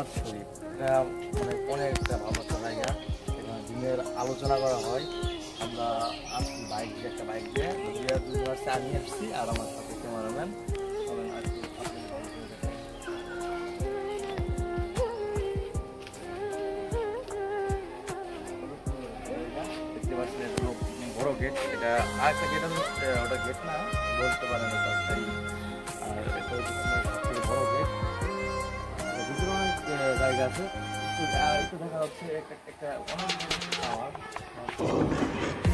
জান্নাত শরীফ, এটা মানে অনেক একটা ভালো একটা জায়গা। এখানে দিনের আলোচনা করা হয়। আমরা আসছি বাইক দিয়ে, একটা বাইক দিয়ে দুবার চা নিয়ে আসছি, আর আমার সাথে ক্যামেরাম্যান আর কি দেখতে পাচ্ছেন। এটা হলো বড় গেট, এটা আরেকটা গেট আছে, ওটা গেট না বলতে পারেন এটা, তাই। আর এটা হচ্ছে সবথেকে বড় গেট। ভিতরে অনেক জায়গা আছে, একটু দেখা যাচ্ছে একটা অনেক টাওয়ার।